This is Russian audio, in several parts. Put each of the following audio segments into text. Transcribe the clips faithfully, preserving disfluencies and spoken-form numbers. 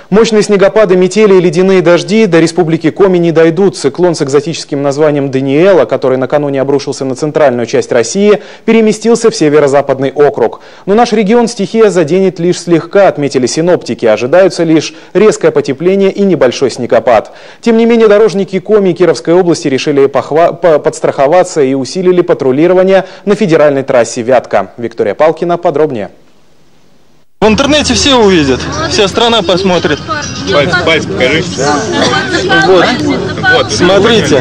Мощные снегопады, метели и ледяные дожди до республики Коми не дойдут. Циклон с экзотическим названием Даниэла, который накануне обрушился на центральную часть России, переместился в северо-западный округ. Но наш регион стихия заденет лишь слегка, отметили синоптики. Ожидаются лишь резкое потепление и небольшой снегопад. Тем не менее, дорожники Коми и Кировской области решили похва... подстраховаться и усилили патрулирование на федеральной трассе Вятка. Виктория Палкина подробнее. В интернете все увидят, вся страна посмотрит. Пальцы, пальцы покажи. Вот, вот, смотрите,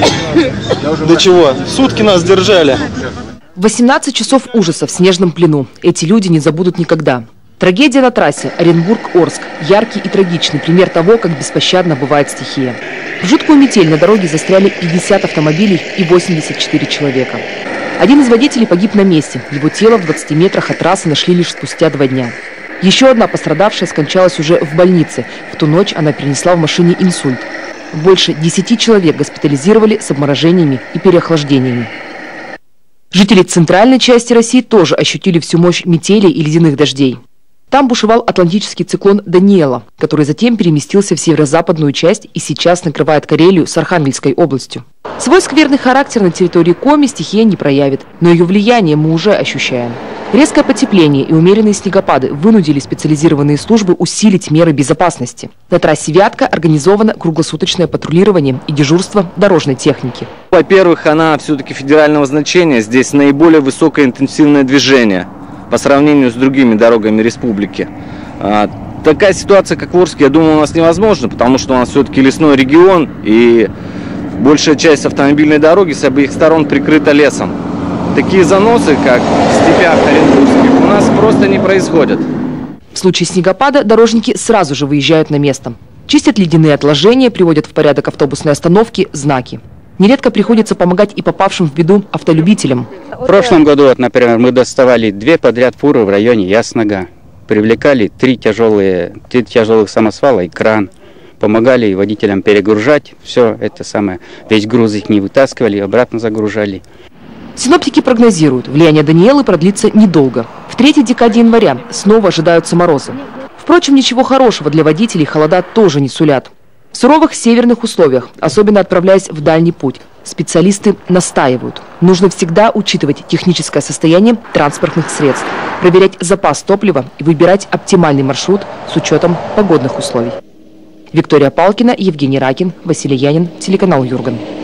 до чего. Сутки нас держали. восемнадцать часов ужаса в снежном плену. Эти люди не забудут никогда. Трагедия на трассе Оренбург-Орск. Яркий и трагичный пример того, как беспощадно бывает стихия. В жуткую метель на дороге застряли пятьдесят автомобилей и восемьдесят четыре человека. Один из водителей погиб на месте. Его тело в двадцати метрах от трассы нашли лишь спустя два дня. Еще одна пострадавшая скончалась уже в больнице. В ту ночь она перенесла в машине инсульт. Больше десяти человек госпитализировали с обморожениями и переохлаждениями. Жители центральной части России тоже ощутили всю мощь метелей и ледяных дождей. Там бушевал атлантический циклон Даниэла, который затем переместился в северо-западную часть и сейчас накрывает Карелию с Архангельской областью. Свой скверный характер на территории Коми стихия не проявит, но ее влияние мы уже ощущаем. Резкое потепление и умеренные снегопады вынудили специализированные службы усилить меры безопасности. На трассе Вятка организовано круглосуточное патрулирование и дежурство дорожной техники. Во-первых, она все-таки федерального значения. Здесь наиболее высокоинтенсивное движение по сравнению с другими дорогами республики. Такая ситуация, как в Орске, я думаю, у нас невозможна, потому что у нас все-таки лесной регион и большая часть автомобильной дороги с обеих сторон прикрыта лесом. Такие заносы, как в степях оренбургских, у нас просто не происходят. В случае снегопада дорожники сразу же выезжают на место. Чистят ледяные отложения, приводят в порядок автобусные остановки, знаки. Нередко приходится помогать и попавшим в беду автолюбителям. В прошлом году, вот, например, мы доставали две подряд фуры в районе Яснога. Привлекали три, тяжелые, три тяжелых самосвала и кран. Помогали водителям перегружать. Все это самое. Весь груз их не вытаскивали, обратно загружали. Синоптики прогнозируют, влияние Даниэлы продлится недолго. В третьей декаде января снова ожидаются морозы. Впрочем, ничего хорошего для водителей холода тоже не сулят. В суровых северных условиях, особенно отправляясь в дальний путь, специалисты настаивают. Нужно всегда учитывать техническое состояние транспортных средств, проверять запас топлива и выбирать оптимальный маршрут с учетом погодных условий. Виктория Палкина, Евгений Ракин, Василий Янин, телеканал Юрган.